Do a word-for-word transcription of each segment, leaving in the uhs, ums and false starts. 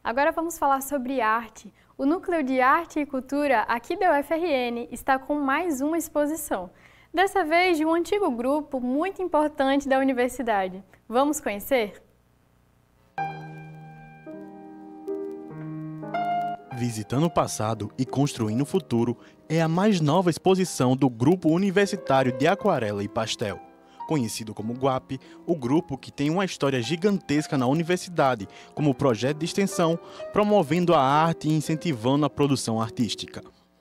Agora vamos falar sobre arte. O Núcleo de Arte e Cultura aqui da U F R N está com mais uma exposição. Dessa vez de um antigo grupo muito importante da universidade. Vamos conhecer? Visitando o passado e construindo o futuro é a mais nova exposição do Grupo Universitário de Aquarela e Pastel. Conhecido como GUAP, o grupo que tem uma história gigantesca na universidade como projeto de extensão, promovendo a arte e incentivando a produção artística.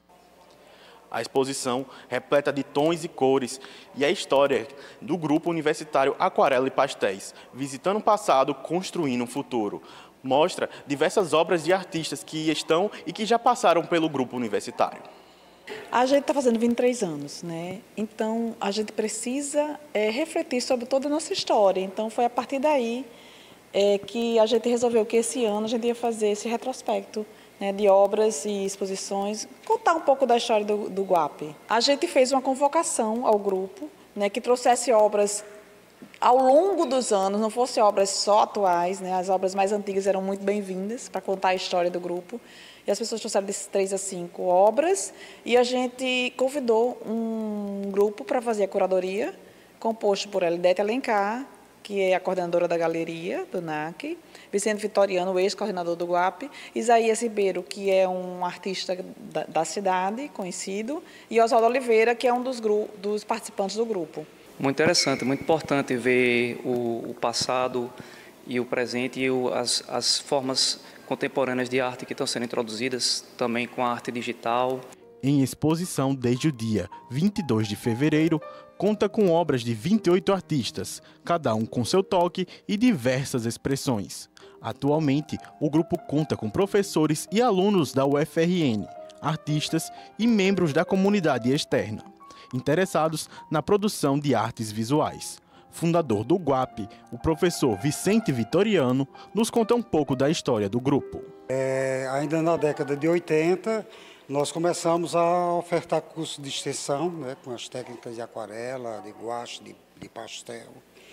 A exposição, repleta de tons e cores, e a história do grupo universitário Aquarela e Pastéis, visitando o passado, construindo o futuro. Mostra diversas obras de artistas que estão e que já passaram pelo grupo universitário. A gente está fazendo vinte e três anos, né? Então a gente precisa é, refletir sobre toda a nossa história. Então foi a partir daí é, que a gente resolveu que esse ano a gente ia fazer esse retrospecto, né, de obras e exposições, contar um pouco da história do, do GUAP. A gente fez uma convocação ao grupo, né, que trouxesse obras ao longo dos anos, não fossem obras só atuais, né? As obras mais antigas eram muito bem-vindas para contar a história do grupo. E as pessoas trouxeram desses três a cinco obras e a gente convidou um grupo para fazer a curadoria, composto por Elidete Alencar, que é a coordenadora da galeria do N A C, Vicente Vitoriano, o ex-coordenador do GUAP, Isaías Ribeiro, que é um artista da, da cidade, conhecido, e Oswaldo Oliveira, que é um dos, dos participantes do grupo. Muito interessante, muito importante ver o, o passado e o presente e o, as, as formas contemporâneas de arte que estão sendo introduzidas também com a arte digital. Em exposição desde o dia vinte e dois de fevereiro, conta com obras de vinte e oito artistas, cada um com seu toque e diversas expressões. Atualmente, o grupo conta com professores e alunos da U F R N, artistas e membros da comunidade externa, interessados na produção de artes visuais. Fundador do GUAP, o professor Vicente Vitoriano, nos conta um pouco da história do grupo. É, ainda na década de oitenta, nós começamos a ofertar cursos de extensão, né, com as técnicas de aquarela, de guache, de, de pastel.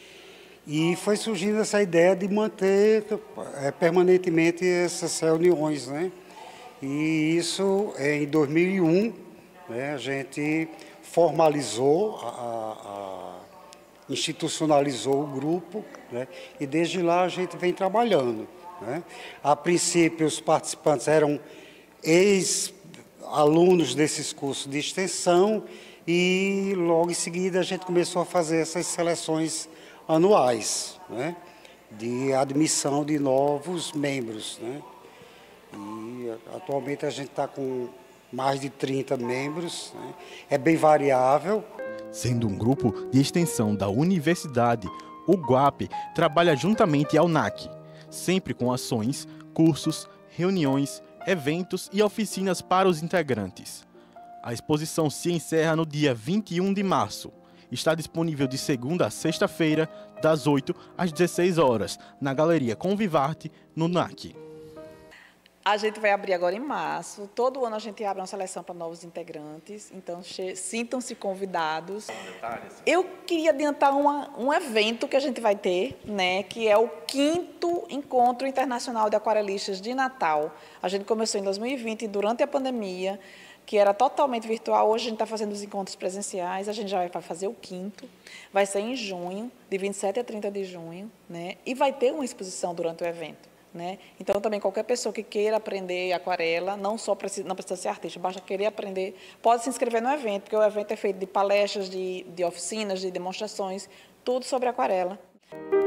E foi surgindo essa ideia de manter é, permanentemente essas reuniões, né? E isso, em dois mil e um, né, a gente formalizou, a, a, institucionalizou o grupo, né, e desde lá a gente vem trabalhando, né. A princípio, os participantes eram ex-alunos desses cursos de extensão e logo em seguida a gente começou a fazer essas seleções anuais, né, de admissão de novos membros, né. E atualmente a gente está com mais de trinta membros, né? É bem variável. Sendo um grupo de extensão da universidade, o GUAP trabalha juntamente ao N A C, sempre com ações, cursos, reuniões, eventos e oficinas para os integrantes. A exposição se encerra no dia vinte e um de março. Está disponível de segunda a sexta-feira, das oito às dezesseis horas, na Galeria Convivarte, no N A C. A gente vai abrir agora em março. Todo ano a gente abre uma seleção para novos integrantes, então sintam-se convidados. Eu queria adiantar uma, um evento que a gente vai ter, né, que é o quinto Encontro Internacional de Aquarelistas de Natal. A gente começou em dois mil e vinte, durante a pandemia, que era totalmente virtual. Hoje a gente está fazendo os encontros presenciais, a gente já vai fazer o quinto. Vai ser em junho, de vinte e sete a trinta de junho, né, e vai ter uma exposição durante o evento. Né? Então, também, qualquer pessoa que queira aprender aquarela, não só precisa, não precisa ser artista, basta querer aprender, pode se inscrever no evento, porque o evento é feito de palestras, de, de oficinas, de demonstrações, tudo sobre aquarela.